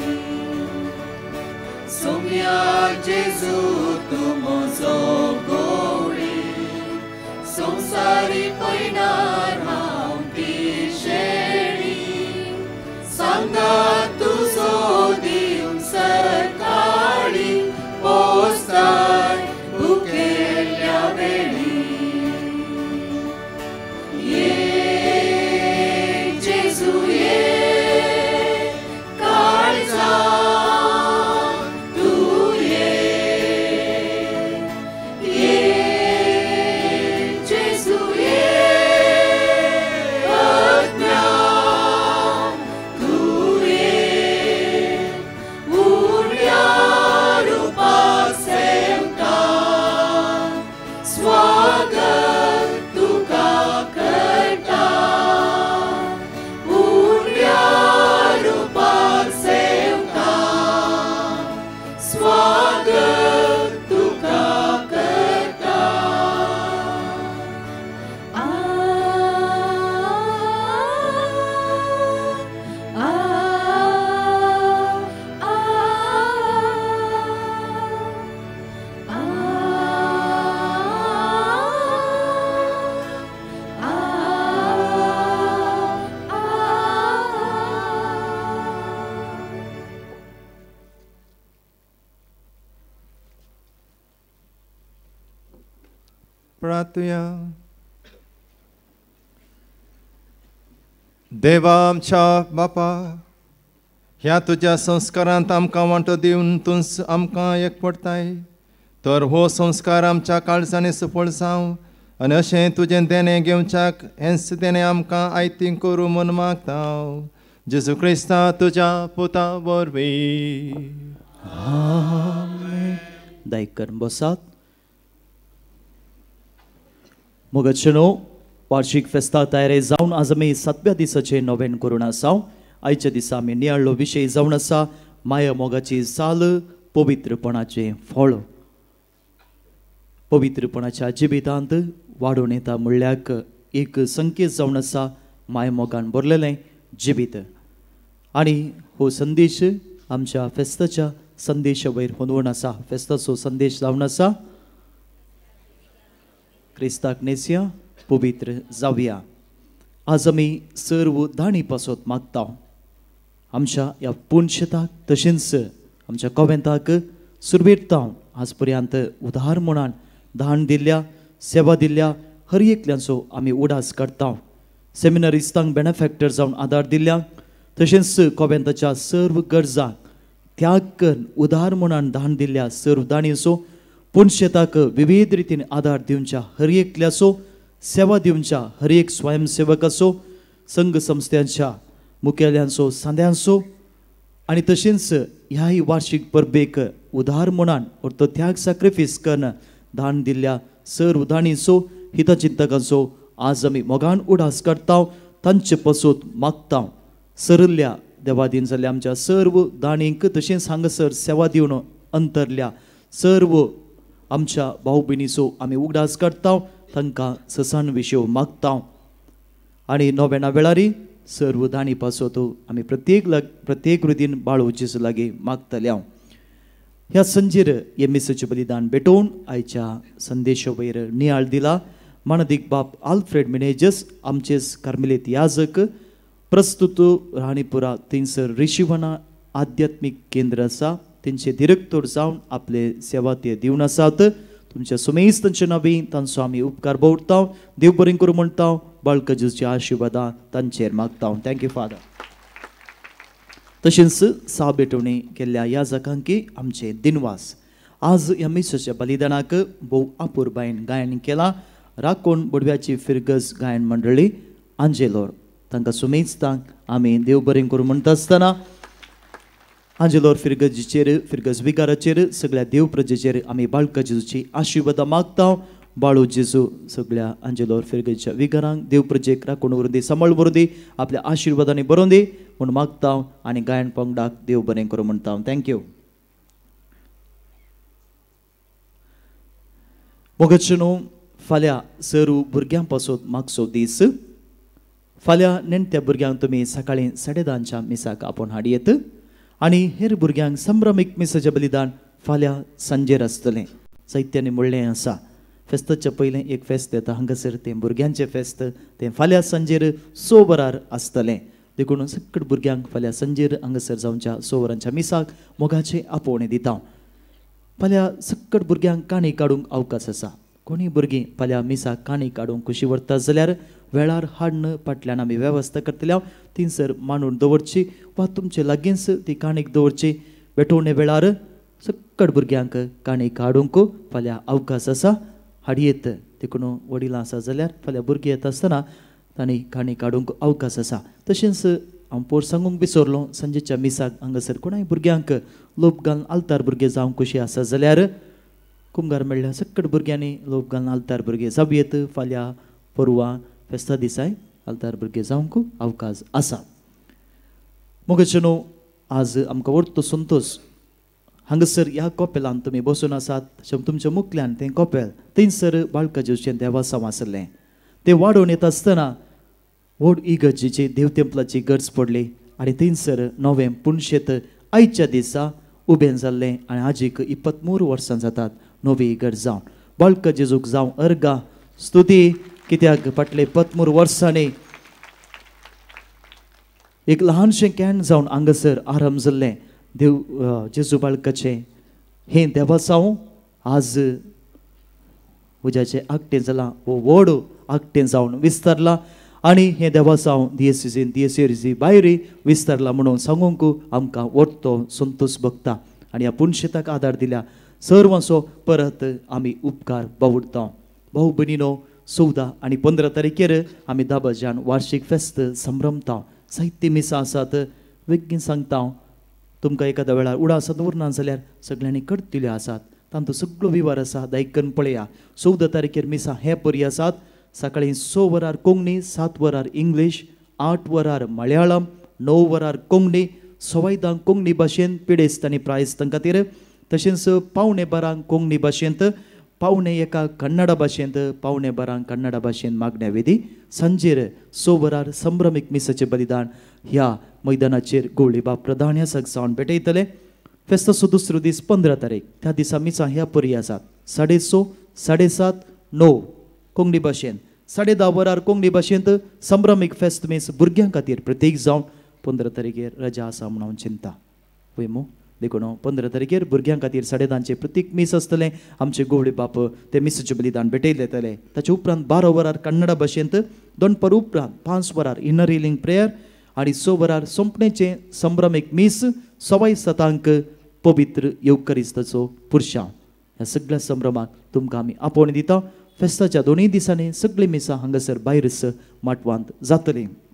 Sumiar Jesu tumo sokoli Somsari poinar hav pisheri Sangat tuzo diun sarkari Osai bukelya veli Ye Jesu ye kaळजांत तू ये ये जेजू ये अज्ञान तू ये उड्या रूपाक सेवता स्वागत तुका करता उड्या रूपाक सेवता स्वागत तुका करता आ आ आ प्रार्थूया. देवा आमच्या बापा, ह्या तुझ्या संस्कारांत आमकां वांटो दिवन तूं आमकां एकपडताय, तर हो संस्कार आमच्या काळजांनी सफळ जावं आनी अशें तुजें देणें घेवच्याक हेंच देणें आमकां आयतीं करूं म्हूण मागता हांव. जेजू क्रिस्ता तुज्या पुता वरवीं. दायक करून बसात. मोगचनो वार्षिक फेस्ता तयारी जावन आज आमी सातव्या दिसाचे नोवेन करून आसा. आयच्या दिसा आमी नियाळ्ळो विशय जावन आसा माया मोगाची साल पवित्रपणाचे फळ. पवित्रपणाच्या जिबितांत वाडून येता म्हणल्याक एक संकेत जावन आसा माया मोगान भरलेलें जिबीत. आनी हो संदेश आमच्या फेस्ताच्या संदेशा वयर हुंदवण आसा. फेस्ताचो संदेश जावन आसा क्रिस्ताक नेसया पवित्र जावया. आज आमी सर्व दाणी पासत मागता आमच्या ह्या पुणशताक तशेंच आमच्या कॉवेंताक सुरवेरता आज पर्यंत उदार म्हणून दान दिल्ल्या सेवा दिल्ल्या हर एकल्यांचो आमी उडास करता. सेमिनरिस्तांक बेनिफॅक्टर जावन आदार दिल्ल्या तशेंच कॉवेंताच्या सर्व गरजांक त्याग करून उदार म्हणून दान दिल्ल्या सर्व दाणीचो पुणशेताक विविध रितीन आदार दिवच्या हर एकल्याचो सेवा दिवच्या हर एक स्वयंसेवकाचो संघ संस्थांच्या मुखेल्यांचो सांद्यांचो आणि तशेंच ह्याही वार्षिक परबेक उदार म्हणून तो त्याग सॅक्रिफायस करून दान दिल्ल्या सर्व दाणीचो हितचिंतकांचो आज आमी मोगान उडास करता तांचे पसोत मागता सरल्ल्या देवादीन जाल्ल्या आमच्या सर्व दाणींक तशेंच हांगासर सेवा दिवन अंतरल्या सर्व आमच्या भाऊ भयणीचो आमी उगडास करता तांकां ससान विशयो मागता आणि नव्याण्णा वेळारी सर्व दाणी पासोत आमी प्रत्येक लग प्रत्येक रितीन बाळोवचेच लागी मागतल्या ह्या संजेर हे मिसाचें बलिदान भेटोवन आयच्या संदेशा वयर नियाळ दिला मानदीक बाप आल्फ्रेड मिनेजस आमचेच कार्मेलीत याजक प्रस्तुत राणीपुरा थंयसर रिशिवना आध्यात्मीक केंद्र आसा तेंचे डिरेक्टर जावन आपले सेवा ते दिवन आसात तुमच्या सुमेज तांच्या नवी तांचो आमी उपकार भोवता देव बरें करूं म्हणटा बाळकाजूची आशिर्वादां तांचेर मागता थँक्यू फादर तशेंच सा भेटवणी केल्ल्या ह्या जाकांकी आमचे दिनवास आज ह्या मिसाच्या बलिदानाक भोव आपुरबायेन गायन केलां राखोण बोडव्याची फिरगस गायन मंडळी आंजेलोर तांकां सुमेजतांक आमी देव बरें करूं म्हणटा आसतना आंजेलोर फिरगजीचेर फिरगज विकाराचेर सगळ्या देव प्रजेचेर आमी बाळका जेजूची आशिर्वादां मागता बाळू जेजू सगळ्या आंजेलोर फिरगजीच्या विकारांक देव प्रजेक राखून व्हरून दी सांबाळ व्हरून दी आपल्या आशिर्वादांनी बरोवन दी म्हूण मागता आनी गायन पंगडाक देव बरें करूं म्हणटा थँक्यू मोगचनो फाल्यां सर्व भुरग्यां पासत मागचो दीस फाल्यां नेणट्या भुरग्यांक तुमी सकाळीं साडे धांच्या मिसाक आपोवन हाडयेत आनी हेर भुरग्यांक संभ्रमीक मिसाचें बलिदान फाल्यां सांजेर आसतलें साहित्यानी म्हणलें आसा फेस्ताच्या पयलें एक फेस्त येता हांगासर तें भुरग्यांचें फेस्त तें फाल्यां सांजेर स वरार आसतलें देखून सकट भुरग्यांक फाल्यां सांजेर हांगासर जावच्या स वरांच्या मिसाक मोगाचें आपोवणें दिता फाल्यां सकट भुरग्यांक काणी काडूंक अवकाश आसा कोणी भुरगीं फाल्यां मिसाक काणी काडूंक खुशी व्हरता जाल्यार वेळार हाडन फाटल्यान आमी वेवस्था करतल्या थिंसर मांडून दवरची वा तुमचे लागींच ती काणीक दवरची भेटोवणे वेळार सकट भुरग्यांक काणी काडूंक फाल्यां अवकाश आसा हाडयेत देखून वडिलां आसा जाल्यार फाल्यां भुरगीं येता आसतना तांणी काणी काडूंक अवकाश आसा तशेंच हांव पोर सांगूंक विसरलो सांजेच्या मिसाक हांगासर कोणाय भुरग्यांक लोप घालून आलतार भुरगे जावंक खुशी आसा जाल्यार कुंभार म्हणल्यार सकट भुरग्यांनी लोप घालून आलतार भुरगे जावयेत फाल्यां परवां फेस्ता दिसाय आलतार भुरगे जावंक अवकाश आसा मोगचनो आज आमकां व्हरतो संतोश हांगासर ह्या कोपेलान तुमी बसून आसात तुमच्या मुखल्यान तें कोपेल थंयसर बाळका जेजूचें देवासांव आसलें तें वाडोवन येता आसतना व्हड इगर्जेची देवतेंपलाची गरज पडली आनी थंयसर नवें पुणशेत आयच्या दिसा उबें जाल्लें आनी आजीक इपत्मूर वर्सां जातात नवी इगर्ज जावन बाळका जेजूक जावं अर्गा स्तुती कित्याक फाटले पत्मूर वर्सांनी एक ल्हानशें कॅन जावन हांगासर आराम जाल्लें देव जेजू बाळकाचें हें देवासांव आज उज्याचें आकटें जालां वो व्हड आकटें जावन विस्तारलां आनी हें देवासांव दियेसीजीन दियेसीजी भायरी विस्तारलां म्हणून सांगूंक आमकां वरतो संतोश भोगता आनी ह्या पुणशेताक आदार दिल्या सर्वांचो परत आमी उपकार बावडटा भाऊ भयणीनो चवदा आनी पंदरा तारखेर आमी दाबाज्यान वार्षिक फेस्त संभ्रमता साहित्य मिसां आसात बेगीन सांगता तुमकां एखाद्या वेळार उडास दवरना जाल्यार सगळ्यांनी करतिल्यो आसात तांचो सगळो विवार आसा दायकन पळया चवदा तारखेर मिसां हे परी आसात सकाळीं स वरार कोंकणी सात वरार इंग्लीश आठ वरार मलयाळम णव वरार कोंकणी सवायदांक कोंकणी भाशेंत पिडेस्त आनी प्रायस्तां खातीर तशेंच पावणे बारांक कोंकणी भाशेंत पावणे एका कन्नडा भाशेंत पावणे बारांक कन्नडा भाशेंत मागण्या विधी सांजेर स वरार संभ्रमीक मिसाचें बलिदान ह्या मैदानाचेर गवळी बाब प्रधान ह्या सगसावन भेटयतले फेस्ताचो दुसरो दीस पंदरा तारीख त्या दिसा मिसां ह्या परी आसात साडे स साडे सात णव कोंकणी भाशेंत साडे धा वरार कोंकणी भाशेंत संभ्रमीक फेस्त मीस भुरग्यां खातीर प्रत्येक जावन पंदरा तारखेर रजा आसा म्हूण हांव चिंता पळय देखून पंदरा तारखेर भुरग्यां खातीर साडे धांचे प्रत्येक मीस आसतलें आमचे गवळी बाप ते मिसाचें बलिदान भेटयले येतले ताचे उपरांत बारा वरार कन्नडा भाशेंत दनपार उपरांत पांच वरार इनर हिलिंग प्रेयर आनी स वरार सोंपणेचें संभ्रमीक मीस सवाय सतांक पवित्र येवकारिस्ताचो पुरशांव ह्या सगळ्या संभ्रमाक तुमकां आमी आपोवणें दिता फेस्ताच्या दोनूय दिसांनी सगळीं मिसां हांगासर भायरच माटवांत जातलीं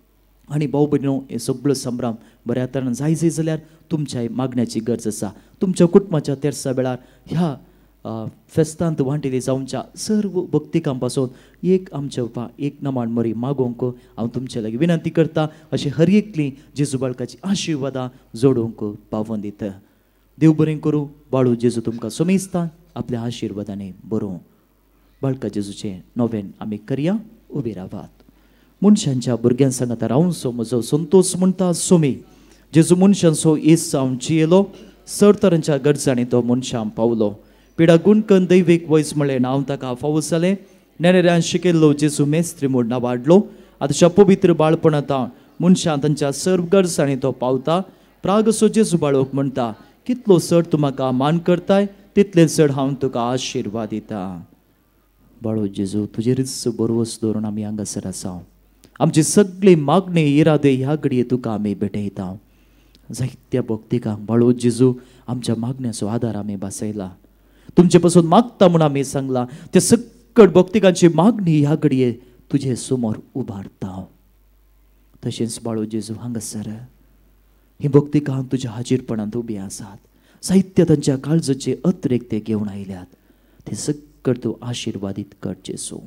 आनी भाऊ भयणो हे सगळो संभ्रम बऱ्या तरेन जाय जाय जाल्यार तुमच्या मागण्याची गरज आसा. तुमच्या कुटुंबाच्या तेरसा वेळार ह्या फेस्तांत वांटेली जावच्या सर्व भक्तिकां पासून एक आमच्या उपा एक नमाण मरी मागोवंक हांव तुमचे लागीं विनंती करता. अशी हर एकली जेजू बाळकाची आशिर्वादां जोडूंक पावोवन दिता. देव बरें करूं. बाळू जेजू तुमकां सोमेस्ता आपल्या आशिर्वादांनी बरोवं. बाळका जेजूचे नोवेन आमी करया. उबे रावात. मनशांच्या भुरग्यां सांगात रावून सो म्हजो संतोष म्हणटा सोमी. जेजू मनशांचो येस जावन जियेलो. सर तरांच्या गरजांनी तो मनशां पावलो. पिडा गुणकन दैवीक वयस म्हणलें नांव ताका फावो जालें. नेनेऱ्यान शिकयल्लो जेजू मेस्त्री म्हूण वाडलो. आतांच्या पवित्र बाळपणांत मनशां तांच्या सर्व गरजांनी तो पावता. प्रागसो जेजू बाळोक म्हणटा कितलो चड तूं म्हाका मान करताय तितले चड हांव तुका आशिर्वाद दिता. बाळो जेजू तुजेरच बरोवस दवरून आमी हांगासर आसा. आमची सगळी मागणी इरादे ह्या घडये तुका आमी भेटयता. जायत्या भक्तिकांक बाळो जेजू आमच्या मागण्याचो आदार आमी बसयला. तुमचे पासून मागता म्हूण आमी सांगला. त्या सकट भक्तिकांची मागणी ह्या घडये तुजे समोर उबारता. तशेंच बाळो जेजू हांगासर ही भक्तिकां तुज्या हाजीरपणांत उबी आसात. साहित्य तांच्या काळजाचे अत्रेक ते घेवन आयल्यात. ते सकट तूं आशिर्वादीत कर जेजू.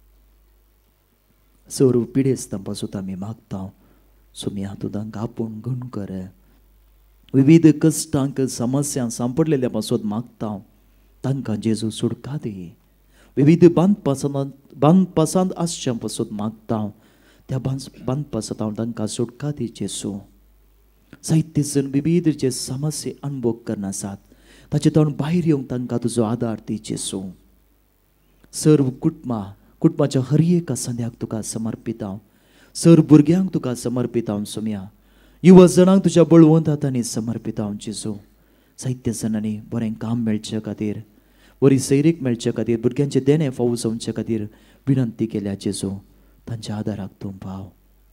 सर्व पिडेस्तां पासून आमी मागता. सुमी तुदां आपूण गण कर. विविध कश्टांक समस्यांक सांपडलेल्या पासून मागता. तांकां जेजू सुटका दी. विविध बांद पासंद बांद पासंद आसच्या पासून मागता. त्या बांद बांद पासंद तांकां सुटका दी जेजू. साहित्य जण विविध जे समस्ये अनुभव करना आसात ताचे तोंड भायर येवंक तांकां तुजो आदार दी जेजू. सर्व कुटुंबां कुटुंबाच्या हर एका संद्याक तुका समर्पित हांव. सर्व भुरग्यांक तुका समर्पित हांव सोम्या. युवा जणांक तुज्या बळवंत हातांनी समर्पित हांव जेजू. साहित्य जणांनी बरें काम मेळचे खातीर बरी सैरीक मेळचे खातीर भुरग्यांचे देणे फावो जावचे खातीर विनंती केल्या जेजू. तांच्या आदाराक तूं पाव.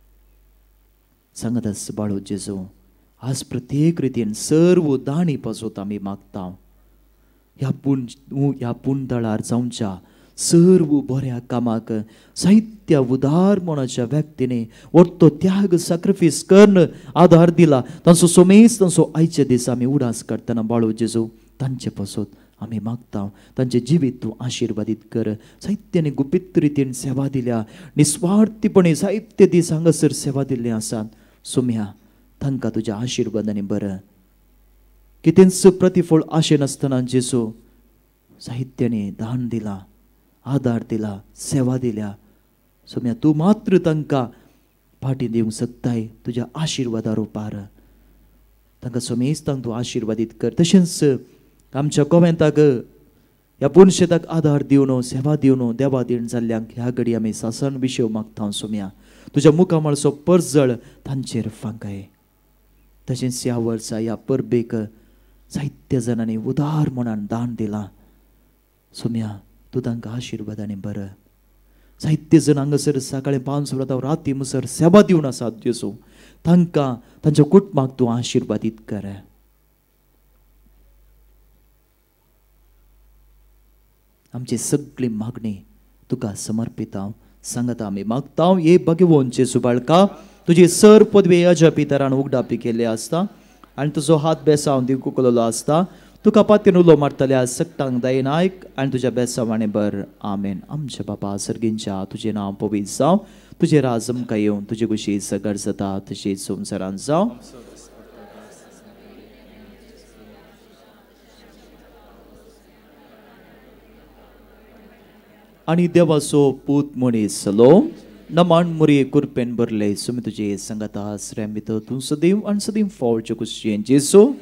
सांगत आस बाळो जेजू आज प्रत्येक रितीन सर्व दाणी पासून आमी मागता. ह्या पूण ह्या पुंतळार जावच्या सर्व बऱ्या कामाक साहित्य उदार मनाच्या व्यक्तीने वर्तो त्याग सॅक्रिफायस करून आधार दिला. तांचो सोमेस तांचो आयचे दीस आमी उडास करतना बाळो जेजू तांचे पासून आमी मागता. तांचे जिवीत तूं आशिर्वादीत कर. साहित्याने गुपित रितीन सेवा दिल्या. निस्वार्थीपणे साहित्य दीस हांगासर सेवा दिल्ले आसात. सोम्या तांकां तुज्या आशिर्वादांनी बरं. कितेंच प्रतिफळ आशे नासतना जेजू साहित्याने दान दिला. आदार दिला. सेवा दिल्या. सोम्या तूं मात्र तांकां फाटी दिवंक शकताय तुज्या आशिर्वादा रुपार. तांकां सोमेस्तांक तूं आशिर्वादीत कर. तशेंच आमच्या कोमेंताक ह्या पुणशेताक आदार दिवन सेवा दिवन देवा दिण जाल्ल्यांक ह्या घडी आमी सासन विशय मागता. सोम्या तुज्या मुखामळचो परजळ तांचेर फांकाय. तशेंच ह्या वर्सा ह्या परबेक साहित्य जणांनी उदार मनान दान दिलां. सोम्या तूं तांकां आशिर्वादांनी बरं. साहित्य जण हांगासर सकाळीं पांच वरां राती मुसर सेवा दिवन आसात जेजू. तांकां तांच्या कुटुंबाक तूं आशिर्वादीत कर. आमची सगळी मागणी तुका समर्पित हांव. सांगता आमी मागता हे भगवंत जेजू बाळका तुजी सर पदवी अजा पितरान उगडापी केल्ली आसता आनी तुजो हात बेसावन दिवंक कळलो आसता. तुका पातीन उलो मारतल्या सक्तांक दयेन आयक आनी तुज्या बेसावाणे बर. आमेन. आमच्या बापा सर्गींच्या तुजें नांव पवित्र जावं. तुजें राज आमकां येवं. तुजे कुशी सगर जाता तशीच संवसारांत जावं. आनी देवाचो पूत मनीस जालो. नमान मुरी कुरपेन भरले. सुमी तुजे संगता श्रेम भितर तूं सदैव आनी सदैव फावच्या कुशीन जेजू.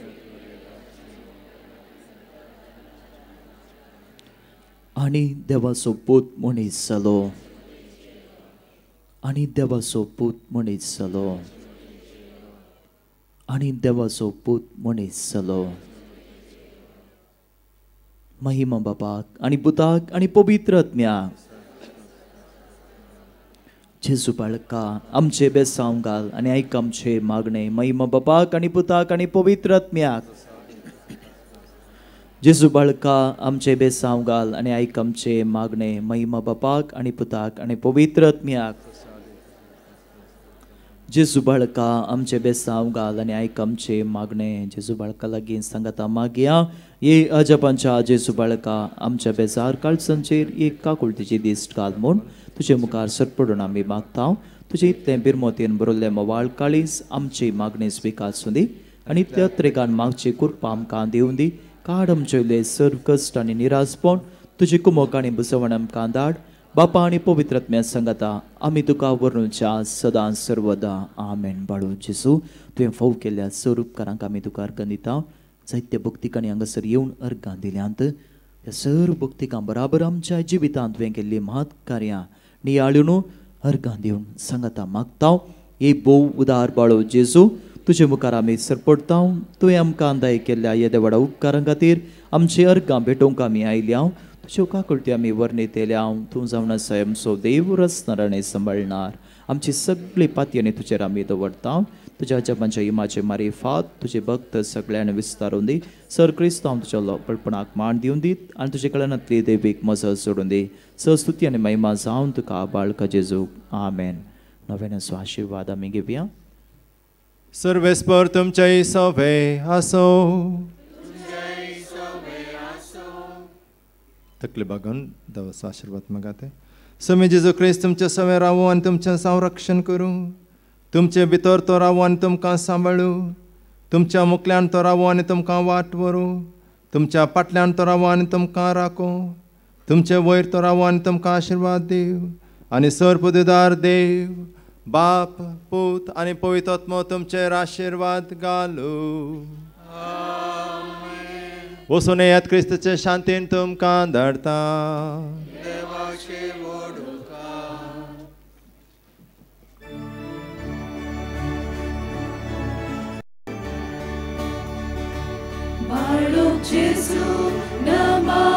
आनी देवाचो पूत मनीस जालो. आनी देवाचो पूत मनीस जालो. आनी देवाचो पूत मनीस जालो. महिमा बापाक आनी पुताक आनी पवित्र आत्म्याक. जेजू बाळका आमचे बेसांव घाल आनी आयक आमचे मागणे. महिमा बापाक आनी पुताक आनी पवित्र आत्म्याक. जेजू बाळका आमचे बेसांव घाल आनी आयक आमचे मागणे. महिमा बापाक आनी पुताक आनी पवित्र आत्म्याक. जेजू बाळका आमचे बेसांव घाल आनी आयक आमचे मागणे जेजू बाळका लागीं सांगाता मागया ये अजपांच्या जेजू बाळका आमच्या बेजार काळजांचेर एक काकुळतीची दिश्ट घाल म्हूण तुजे मुखार सरपडून आमी मागता तुजे इतलें बिरमोतीन बरोल्लें मोवाळ काळीज आमची मागणी स्विकारसूं दी आनी त्या त्रेगान मागची कुर्पा आमकां दिवूं दी काड आमचे सर्व कश्ट आनी निराशपण तुजी कुमोक आनी बुसवण आमकां धाड बापा आनी पवित्रात्म्या सांगाता आमी तुका वर्णुच्या सदां सर्वदा आमेन बाळू जेजू तुवें फाव केल्ल्या सर्व उपकारांक आमी तुका अर्गां दिता जायत्या भक्तिकांनी हांगासर येवन अर्गां दिल्यांत त्या सर्व भक्तिकां बराबर आमच्या जिवितांत तुवें केल्ली महत् कार्यां नियाळून अर्गां दिवन सांगाता मागता हे भोव उदार बाळू जेजू तुजे मुखार आमी सरपडटा तुवें आमकां दाय केल्ल्या येद्या व्हडा उपकारां खातीर आमची अर्गां भेटोवंक आमी आयल्या तुज्यो काकुळटी आमी वर्णीत येयल्या तूं जावन आसा आमचो देव रचणार आनी सांबाळणार आमची सगळी पाती आनी तुजेर आमी दवरता तुज्या जपांच्या इमाचे मारी फात तुजे भक्त सगळ्यांनी विस्तारून दी सर क्रिस्तांव तुज्या लोकपणाक मान दिवन दीत आनी तुजे कळनातली देवीक मजत सोडून दी सस्तुती आनी महिमा जावन तुका बाळका जेजू आमेन नव्यान आशिर्वाद आमी घेवया सर्वेस्पर तुमचे सवे आसो तकले बागून दवस आशीर्वाद मागाते समी जेजू क्रिस्त तुमचे सवे रावो आनी तुमचें संरक्षण करूं तुमचे भितर तो रावो आनी तुमकां सांबाळू तुमच्या मुखल्यान तो रावो आनी तुमकां वाट व्हरूं तुमच्या फाटल्यान तो रावो आनी तुमकां राखो तुमचे वयर तो रावो आनी तुमकां आशिर्वाद दिव आनी सर्पदार देव बाप पूत आनी पवित्र आत्मो तुमचेर आशिर्वाद घालू वचून येयात क्रिस्ताचे शांतीन तुमकां धाडटा बाळूक जेजू नमः